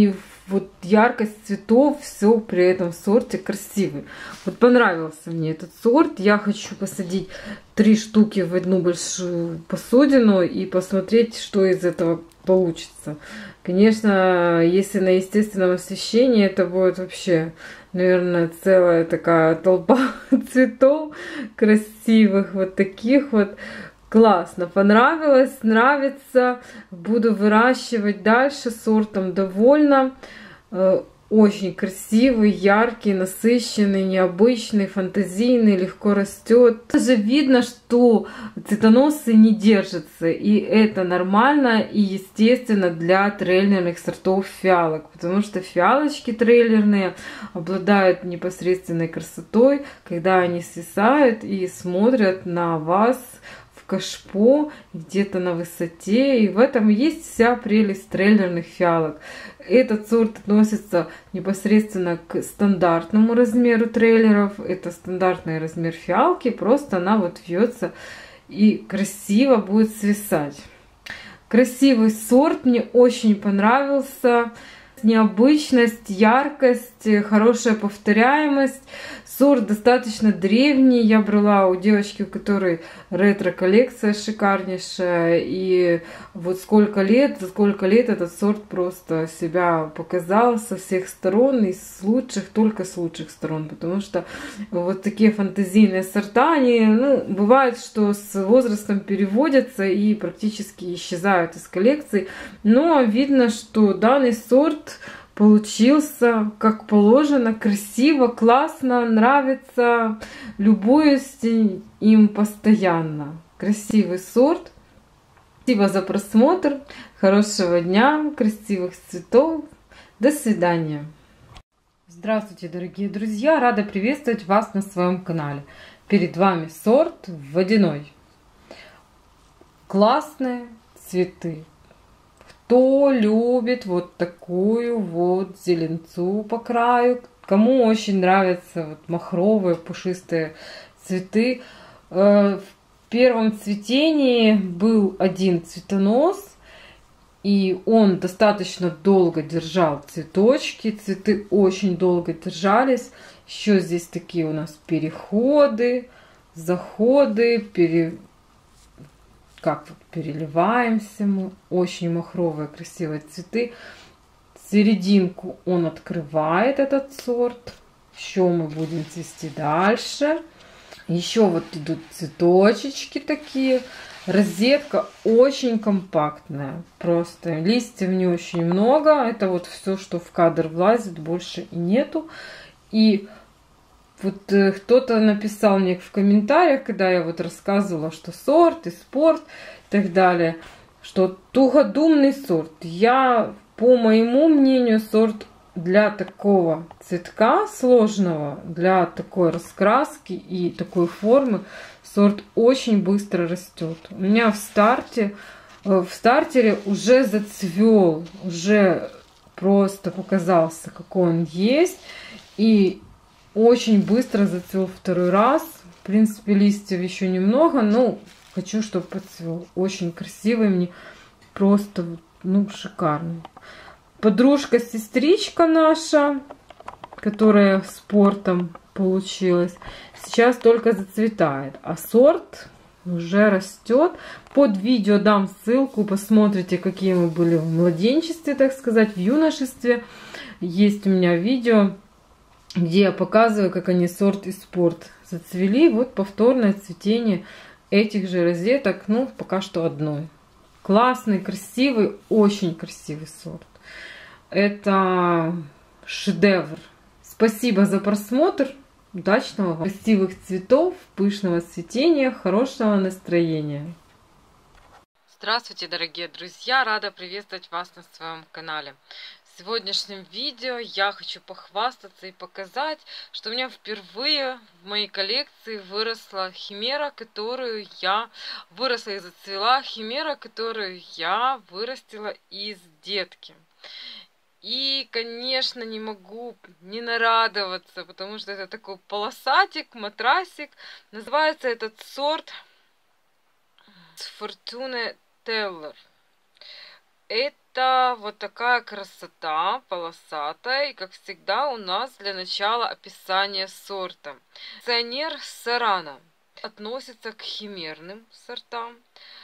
вот яркость цветов, все при этом сорте красивый. Вот понравился мне этот сорт. Я хочу посадить три штуки в одну большую посудину и посмотреть, что из этого получится. Конечно, если на естественном освещении, это будет вообще, наверное, целая такая толпа цветов красивых, вот таких вот. Классно, понравилось, нравится. Буду выращивать дальше, сортом довольна. Очень красивый, яркий, насыщенный, необычный, фантазийный, легко растет. Даже видно, что цветоносы не держатся, и это нормально и естественно для трейлерных сортов фиалок, потому что фиалочки трейлерные обладают непосредственной красотой, когда они свисают и смотрят на вас в кашпо, где-то на высоте, и в этом есть вся прелесть трейлерных фиалок. Этот сорт относится непосредственно к стандартному размеру трейлеров. Это стандартный размер фиалки, просто она вот вьется и красиво будет свисать. Красивый сорт, мне очень понравился. Необычность, яркость, хорошая повторяемость. Сорт достаточно древний. Я брала у девочки, у которой ретро-коллекция шикарнейшая. И вот сколько лет, за сколько лет этот сорт просто себя показал со всех сторон. Из лучших, только с лучших сторон. Потому что вот такие фантазийные сорта, они, ну, бывает, что с возрастом переводятся и практически исчезают из коллекции. Но видно, что данный сорт получился как положено, красиво, классно, нравится, любуюсь им постоянно. Красивый сорт. Спасибо за просмотр, хорошего дня, красивых цветов. До свидания. Здравствуйте, дорогие друзья, рада приветствовать вас на своем канале. Перед вами сорт водяной. Классные цветы. Кто любит вот такую вот зеленцу по краю, кому очень нравятся вот махровые пушистые цветы. В первом цветении был один цветонос, и он достаточно долго держал цветочки, цветы очень долго держались. Еще здесь такие у нас переходы, заходы, пере... как вот переливаемся мы. Очень махровые красивые цветы. Серединку он открывает, этот сорт. Еще мы будем цвести дальше. Еще вот идут цветочечки такие. Розетка очень компактная. Просто листьев не очень много. Это вот все, что в кадр влазит, больше и нету. И вот э, кто-то написал мне в комментариях, когда я вот рассказывала, что сорт и спорт и так далее, что тугодумный сорт. Я, по моему мнению, сорт для такого цветка сложного, для такой раскраски и такой формы, сорт очень быстро растет. У меня в старте, в стартере уже зацвел, уже просто показался, какой он есть. И очень быстро зацвел второй раз. В принципе, листьев еще немного, но хочу, чтобы подцвел. Очень красивый, мне просто, ну, шикарный. Подружка-сестричка наша, которая спортом получилась, сейчас только зацветает, а сорт уже растет. Под видео дам ссылку, посмотрите, какие мы были в младенчестве, так сказать, в юношестве. Есть у меня видео, где я показываю, как они сорт и спорт зацвели. Вот повторное цветение этих же розеток, ну, пока что одной. Классный, красивый, очень красивый сорт. Это шедевр. Спасибо за просмотр. Удачного вам, красивых цветов, пышного цветения, хорошего настроения. Здравствуйте, дорогие друзья! Рада приветствовать вас на своем канале. В сегодняшнем видео я хочу похвастаться и показать, что у меня впервые в моей коллекции выросла химера, которую я выросла и зацвела, химера, которую я вырастила из детки. И, конечно, не могу не нарадоваться, потому что это такой полосатик, матрасик. Называется этот сорт Fortune Teller. Это Это вот такая красота, полосатая. И, как всегда, у нас для начала описание сорта. Коллекционер Сарана относится к химерным сортам.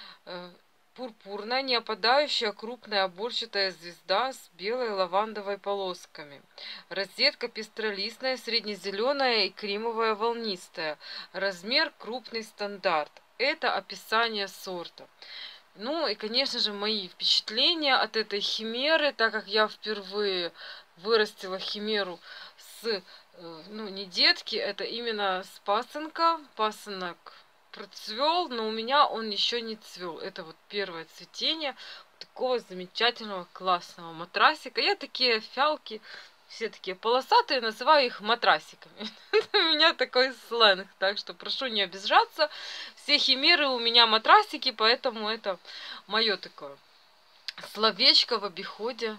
Пурпурная, неопадающая, крупная оборчатая звезда с белой лавандовой полосками. Розетка пестролистная, среднезеленая и кремовая волнистая. Размер крупный стандарт. Это описание сорта. Ну и, конечно же, мои впечатления от этой химеры, так как я впервые вырастила химеру с, ну, не детки, это именно с пасынка. Пасынок процвел, но у меня он еще не цвел. Это вот первое цветение такого замечательного классного матрасика. Я такие фиалки, все такие полосатые, называю их матрасиками. Это у меня такой сленг, так что прошу не обижаться. Все химеры у меня матрасики, поэтому это мое такое словечко в обиходе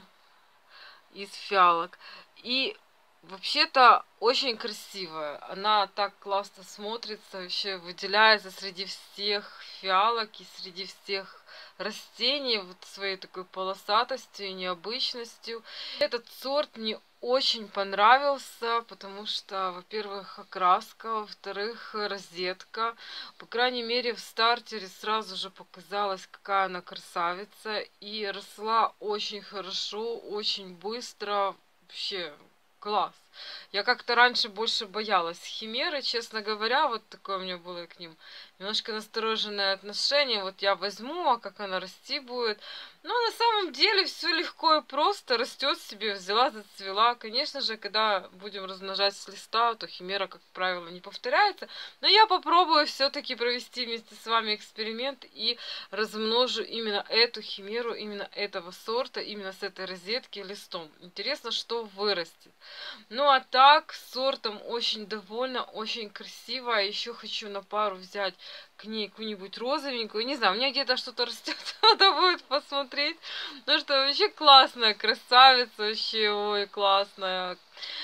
из фиалок. И вообще-то очень красивая. Она так классно смотрится, вообще выделяется среди всех фиалок и среди всех растений вот своей такой полосатостью и необычностью. Этот сорт мне очень понравился, потому что, во-первых, окраска, во-вторых, розетка. По крайней мере, в стартере сразу же показалось, какая она красавица. И росла очень хорошо, очень быстро. Вообще класс. Я как-то раньше больше боялась химеры, честно говоря, вот такое у меня было к ним немножко настороженное отношение. Вот я возьму, а как она расти будет. Но на самом деле все легко и просто, растет себе, взяла, зацвела. Конечно же, когда будем размножать с листа, то химера, как правило, не повторяется. Но я попробую все-таки провести вместе с вами эксперимент и размножу именно эту химеру, именно этого сорта, именно с этой розетки листом. Интересно, что вырастет. Ну а так, сортом очень довольна, очень красиво. Еще хочу на пару взять к ней какую-нибудь розовенькую. Не знаю, у меня где-то что-то растет, надо будет посмотреть. Ну что, вообще классная красавица, вообще, ой, классная.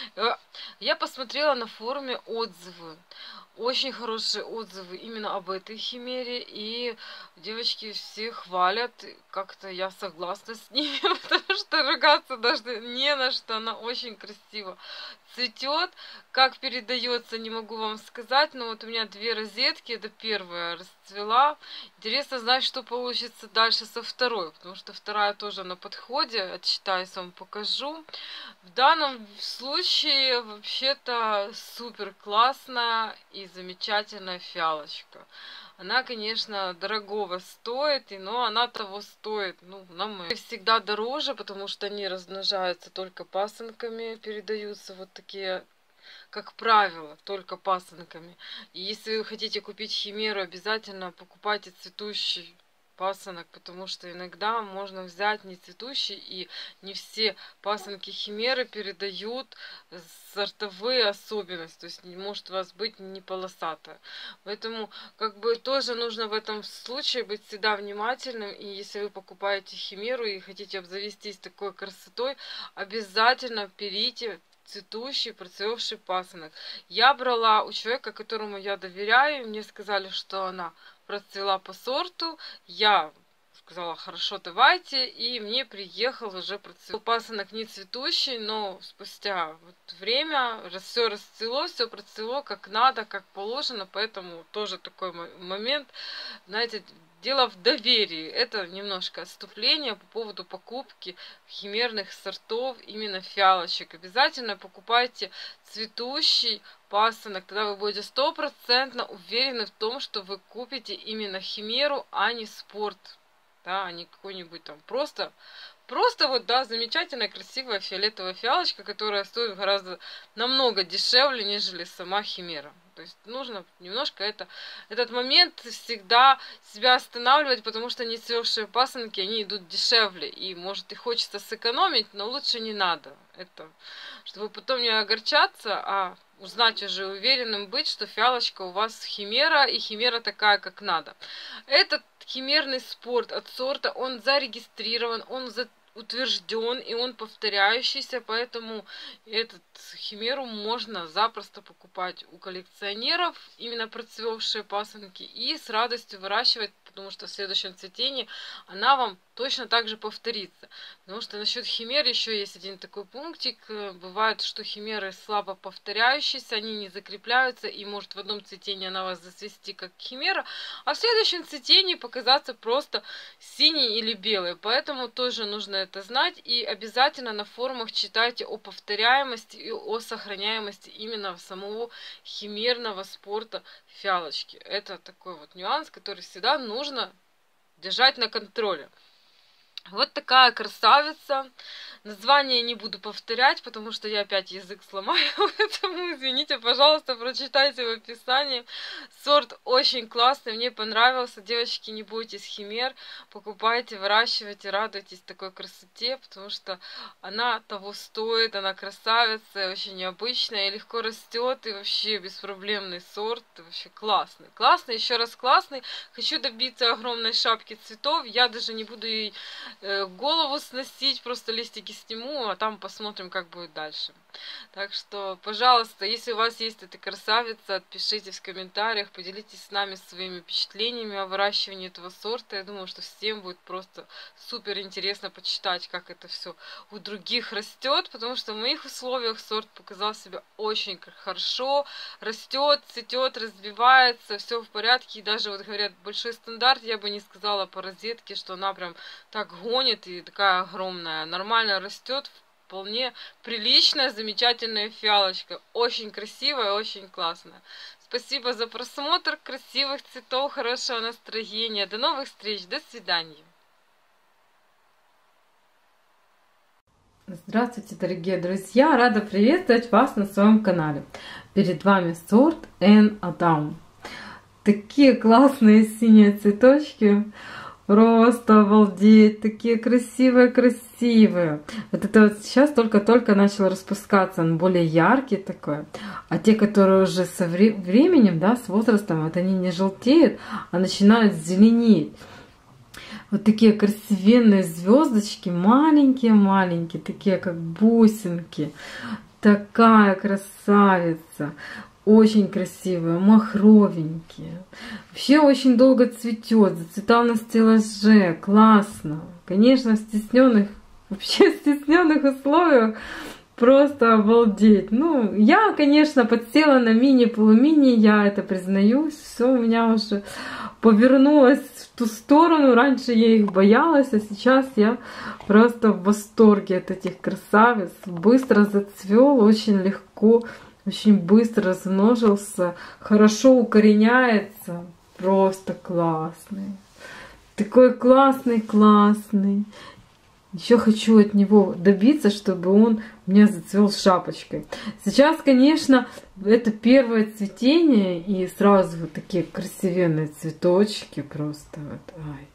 Я посмотрела на форуме отзывы. Очень хорошие отзывы именно об этой химере. И девочки все хвалят. Как-то я согласна с ними, потому что ругаться даже не на что. Она очень красиво цветет. Как передается, не могу вам сказать. Но вот у меня две розетки. Это первая расцвела. Интересно знать, что получится дальше со второй. Потому что вторая тоже на подходе. Отчитаюсь, вам покажу. В данном случае вообще-то супер классная и замечательная фиалочка. Она, конечно, дорогого стоит, но она того стоит. Ну, нам всегда дороже, потому что они размножаются только пасынками, передаются вот такие, как правило, только пасынками. И если вы хотите купить химеру, обязательно покупайте цветущий пасынок, потому что иногда можно взять не цветущий, и не все пасынки химеры передают сортовые особенности, то есть не может у вас быть не полосатая. Поэтому как бы тоже нужно в этом случае быть всегда внимательным, и если вы покупаете химеру и хотите обзавестись такой красотой, обязательно берите цветущий, процветший пасынок. Я брала у человека, которому я доверяю, мне сказали, что она процвела по сорту, я сказала, хорошо, давайте, и мне приехал уже процвел. Пасынок не цветущий, но спустя вот время все расцвело, все процвело как надо, как положено, поэтому тоже такой момент, знаете, дело в доверии. Это немножко отступление по поводу покупки химерных сортов, именно фиалочек. Обязательно покупайте цветущий пасынок, тогда вы будете стопроцентно уверены в том, что вы купите именно химеру, а не спорт, да, а не какой-нибудь там просто, просто вот, да, замечательная, красивая фиолетовая фиалочка, которая стоит гораздо намного дешевле, нежели сама химера. То есть нужно немножко это, этот момент всегда себя останавливать, потому что нецвевшие пасынки, они идут дешевле. И может и хочется сэкономить, но лучше не надо. Это, чтобы потом не огорчаться, а узнать уже уверенным быть, что фиалочка у вас химера, и химера такая, как надо. Этот химерный спорт от сорта, он зарегистрирован, он за утвержден, и он повторяющийся, поэтому этот химеру можно запросто покупать у коллекционеров, именно процвевшие пасынки, и с радостью выращивать, потому что в следующем цветении она вам точно так же повторится. Потому что насчет химер еще есть один такой пунктик. Бывает, что химеры слабо повторяющиеся, они не закрепляются, и может в одном цветении она вас засвести как химера, а в следующем цветении показаться просто синий или белый. Поэтому тоже нужно это знать, и обязательно на форумах читайте о повторяемости и о сохраняемости именно самого химерного спорта фиалочки. Это такой вот нюанс, который всегда нужно держать на контроле. Вот такая красавица. Название не буду повторять, потому что я опять язык сломаю, поэтому извините, пожалуйста, прочитайте в описании. Сорт очень классный, мне понравился. Девочки, не бойтесь химер, покупайте, выращивайте, радуйтесь такой красоте, потому что она того стоит, она красавица, очень необычная, легко растет, и вообще беспроблемный сорт, вообще классный. Классный, еще раз классный. Хочу добиться огромной шапки цветов, я даже не буду ей голову сносить, просто листики сниму, а там посмотрим, как будет дальше. Так что, пожалуйста, если у вас есть эта красавица, отпишитесь в комментариях, поделитесь с нами своими впечатлениями о выращивании этого сорта. Я думаю, что всем будет просто супер интересно почитать, как это все у других растет, потому что в моих условиях сорт показал себя очень хорошо, растет, цветет, развивается, все в порядке. И даже вот говорят, большой стандарт, я бы не сказала по розетке, что она прям так гонит и такая огромная. Нормально растет, вполне приличная, замечательная фиалочка. Очень красивая, очень классная. Спасибо за просмотр. Красивых цветов, хорошего настроения. До новых встреч. До свидания. Здравствуйте, дорогие друзья! Рада приветствовать вас на своем канале. Перед вами сорт Эн Адам. Такие классные синие цветочки. Просто обалдеть, такие красивые-красивые. Вот это вот сейчас только-только начал распускаться, он более яркий такой. А те, которые уже со временем, да, с возрастом, вот они не желтеют, а начинают зеленеть. Вот такие красивенные звездочки, маленькие-маленькие, такие как бусинки. Такая красавица. Очень красивые, махровенькие. Вообще очень долго цветет, зацветал на стеллаже, классно. Конечно, в стесненных, вообще в стесненных условиях просто обалдеть. Ну, я, конечно, подсела на мини-полумини, я это признаюсь. Все у меня уже повернулось в ту сторону. Раньше я их боялась, а сейчас я просто в восторге от этих красавиц. Быстро зацвел, очень легко. Очень быстро размножился, хорошо укореняется, просто классный. Такой классный, классный. Еще хочу от него добиться, чтобы он у меня зацвел шапочкой. Сейчас, конечно, это первое цветение, и сразу вот такие красивенные цветочки, просто вот, ай.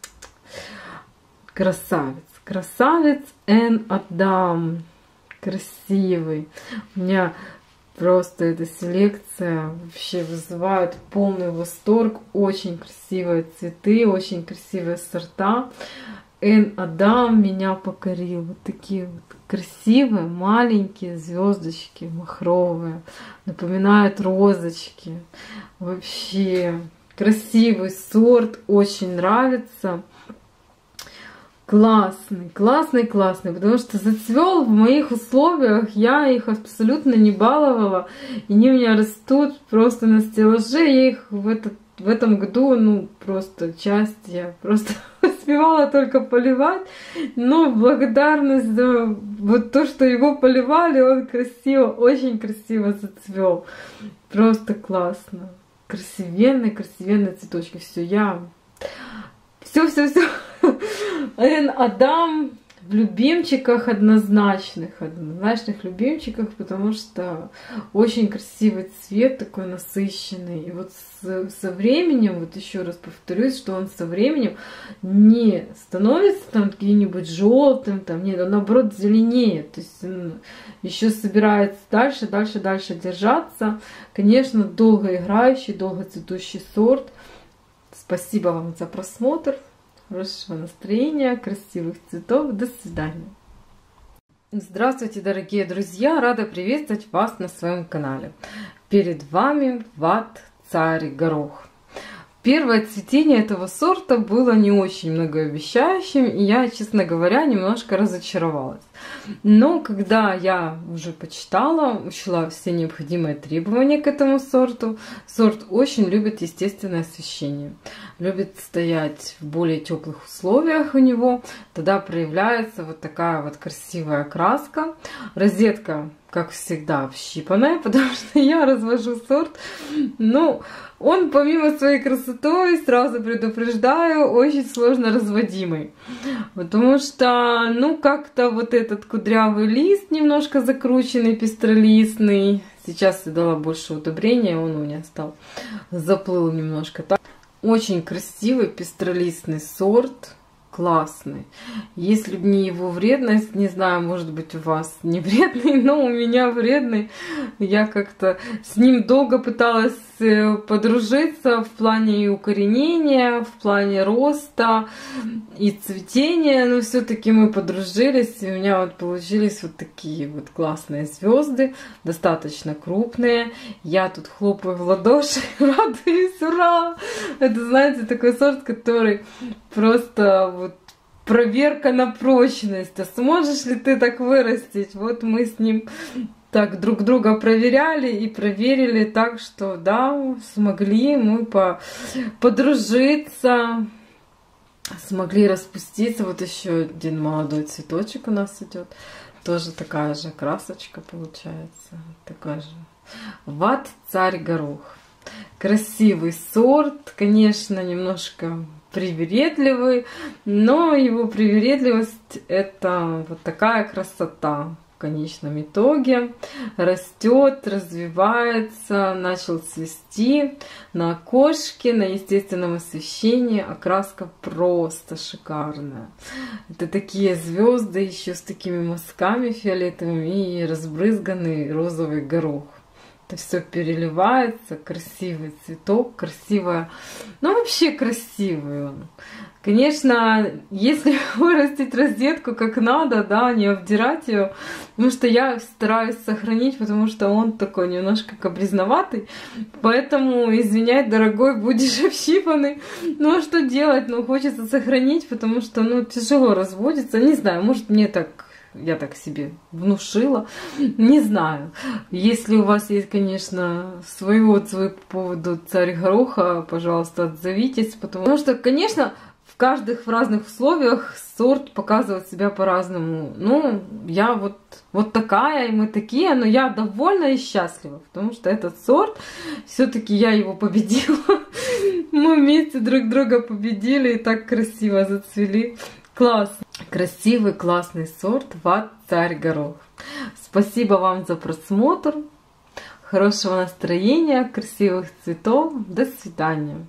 Красавец, красавец Эн Адам, красивый. У меня просто эта селекция вообще вызывает полный восторг. Очень красивые цветы, очень красивые сорта. Эн Адам меня покорил. Вот такие вот красивые маленькие звездочки махровые. Напоминают розочки. Вообще красивый сорт. Очень нравится. Классный, классный, классный, потому что зацвел в моих условиях, я их абсолютно не баловала, и они у меня растут просто на стеллаже, я их в, этот, в этом году, ну, просто часть я просто успевала только поливать, но благодарность за вот то, что его поливали, он красиво, очень красиво зацвел, просто классно, красивенные, красивенные цветочки, все, я... Все, все, все. Эн Адам в любимчиках однозначных, однозначных любимчиках, потому что очень красивый цвет, такой насыщенный. И вот с, со временем, вот еще раз повторюсь, что он со временем не становится там каким-нибудь желтым, там нет, он наоборот зеленеет. То есть он еще собирается дальше, дальше, дальше держаться. Конечно, долгоиграющий, долгоцветущий сорт. Спасибо вам за просмотр, хорошего настроения, красивых цветов. До свидания. Здравствуйте, дорогие друзья! Рада приветствовать вас на своем канале. Перед вами Ват Царь Горох. Первое цветение этого сорта было не очень многообещающим, и я, честно говоря, немножко разочаровалась. Но когда я уже почитала, учла все необходимые требования к этому сорту, сорт очень любит естественное освещение. Любит стоять в более теплых условиях у него, тогда проявляется вот такая вот красивая краска. Розетка, как всегда, общипанная, потому что я развожу сорт. Ну, он помимо своей красоты, сразу предупреждаю, очень сложно разводимый. Потому что, ну, как-то вот этот кудрявый лист, немножко закрученный, пестролистный. Сейчас я дала больше удобрения, он у меня стал, заплыл немножко. Очень красивый пестролистный сорт. Классный. Если бы не его вредность, не знаю, может быть у вас не вредный, но у меня вредный. Я как-то с ним долго пыталась подружиться в плане и укоренения, в плане роста и цветения, но все-таки мы подружились, и у меня вот получились вот такие вот классные звезды, достаточно крупные. Я тут хлопаю в ладоши, радуюсь, ура! Это, знаете, такой сорт, который просто вот проверка на прочность. А сможешь ли ты так вырастить? Вот мы с ним так друг друга проверяли и проверили так, что да, смогли мы по подружиться, смогли распуститься. Вот еще один молодой цветочек у нас идет. Тоже такая же красочка получается. Такая же. Ват царь горох. Красивый сорт, конечно, немножко привередливый, но его привередливость — это вот такая красота. В конечном итоге растет, развивается, начал цвести на окошке, на естественном освещении. Окраска просто шикарная. Это такие звезды еще с такими мазками фиолетовыми и разбрызганный розовый горох. Это все переливается, красивый цветок, красивая, ну вообще красивый он. Конечно, если вырастить розетку как надо, да, не обдирать ее, потому что я стараюсь сохранить, потому что он такой немножко капризноватый, поэтому, извиняй, дорогой, будешь общипанный. Ну а что делать? Ну хочется сохранить, потому что, ну, тяжело разводится, не знаю, может мне так... Я так себе внушила. Не знаю. Если у вас есть, конечно, свои отзывы по поводу царь гороха, пожалуйста, отзовитесь. Потому что, конечно, в каждых в разных условиях сорт показывает себя по-разному. Ну, я вот, вот такая, и мы такие, но я довольна и счастлива. Потому что этот сорт, все-таки я его победила. Мы вместе друг друга победили и так красиво зацвели. Класс! Красивый, классный сорт Ват царь горох. Спасибо вам за просмотр. Хорошего настроения, красивых цветов. До свидания.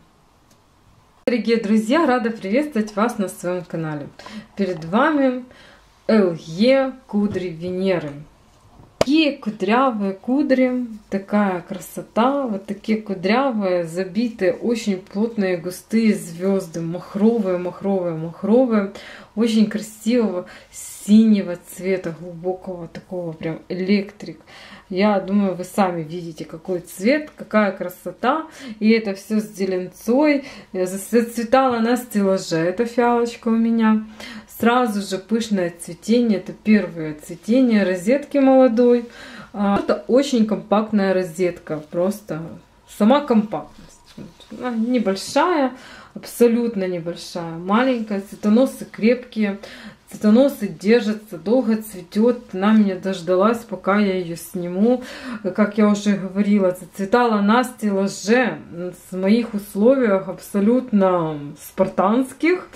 Дорогие друзья, рада приветствовать вас на своем канале. Перед вами эл е кудри Венеры. Такие кудрявые кудри, такая красота, вот такие кудрявые, забитые, очень плотные, густые звезды, махровые, махровые, махровые, очень красивого синего цвета, глубокого такого прям электрик. Я думаю, вы сами видите, какой цвет, какая красота. И это все с зеленцой. Зацветала на стеллаже эта фиалочка у меня. Сразу же пышное цветение, это первое цветение розетки молодой. Это очень компактная розетка, просто сама компактность. Небольшая, абсолютно небольшая, маленькая, цветоносы крепкие, цветоносы держатся, долго цветет. Она меня дождалась, пока я ее сниму. Как я уже говорила, зацветала на стеллаже в моих условиях абсолютно спартанских.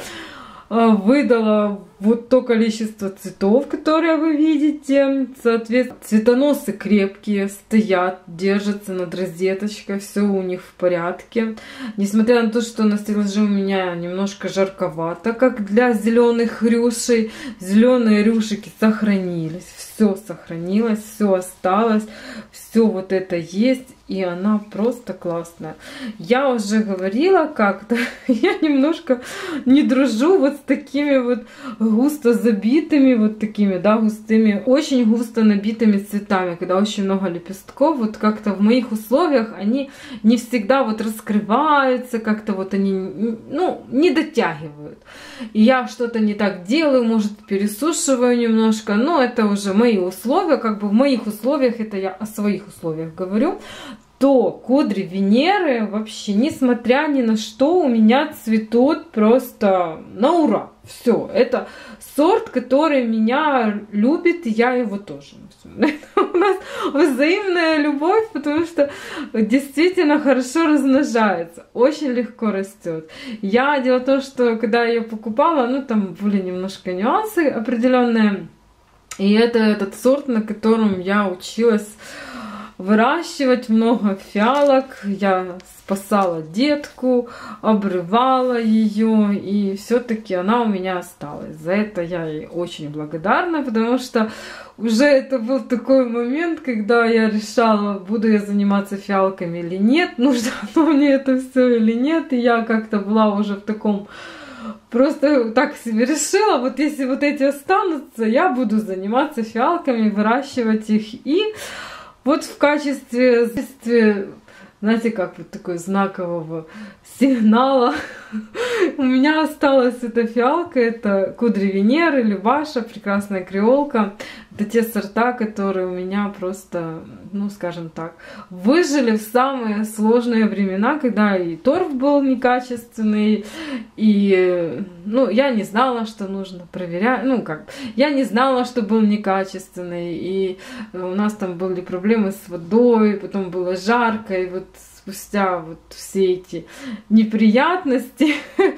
Выдала вот то количество цветов, которые вы видите. Соответственно, цветоносы крепкие, стоят, держатся над розеточкой, все у них в порядке. Несмотря на то, что на стеллаже у меня немножко жарковато, как для зеленых рюшей, зеленые рюшики сохранились, все сохранилось, все осталось, все вот это есть. И она просто классная. Я уже говорила как-то, я немножко не дружу вот с такими вот густо забитыми, вот такими, да, густыми, очень густо набитыми цветами, когда очень много лепестков, вот как-то в моих условиях они не всегда вот раскрываются, как-то вот они, ну, не дотягивают. И я что-то не так делаю, может, пересушиваю немножко, но это уже мои условия, как бы в моих условиях, это я о своих условиях говорю, то кудри Венеры вообще, несмотря ни на что, у меня цветут просто на ура. Все, это сорт, который меня любит, и я его тоже. Это у нас взаимная любовь, потому что действительно хорошо размножается, очень легко растет. Я дело в том, что когда я ее покупала, ну там были немножко нюансы определенные, и это этот сорт, на котором я училась выращивать много фиалок. Я спасала детку, обрывала ее, и все-таки она у меня осталась. За это я ей очень благодарна, потому что уже это был такой момент, когда я решала, буду я заниматься фиалками или нет, нужно мне это все или нет, и я как-то была уже в таком... Просто так себе решила, вот если вот эти останутся, я буду заниматься фиалками, выращивать их. И вот в качестве, в качестве, знаете, как вот такой знакового сигнала у меня осталась эта фиалка, это кудри Венеры, Любаша, прекрасная креолка. Это те сорта, которые у меня просто, ну скажем так, выжили в самые сложные времена, когда и торф был некачественный, и, ну, я не знала, что нужно проверять, ну как, я не знала, что был некачественный, и у нас там были проблемы с водой, потом было жарко, и вот спустя вот все эти неприятности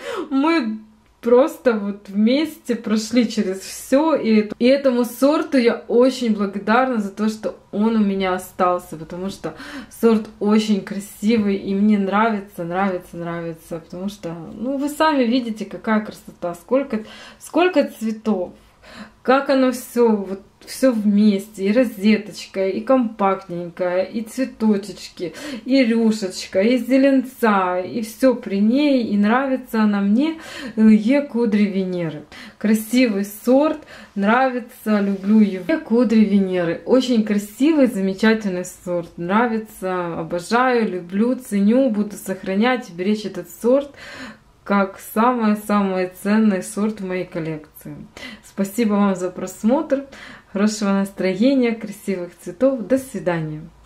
мы просто вот вместе прошли через все, и, и этому сорту я очень благодарна за то, что он у меня остался, потому что сорт очень красивый, и мне нравится, нравится, нравится, потому что, ну, вы сами видите, какая красота, сколько, сколько цветов, как оно все вот все вместе, и розеточка, и компактненькая, и цветочечки, и рюшечка, и зеленца, и все при ней, и нравится она мне, Е кудри Венеры. Красивый сорт, нравится, люблю его. Е кудри Венеры. Очень красивый, замечательный сорт. Нравится, обожаю, люблю, ценю, буду сохранять, беречь этот сорт как самый-самый ценный сорт в моей коллекции. Спасибо вам за просмотр. Хорошего настроения, красивых цветов. До свидания.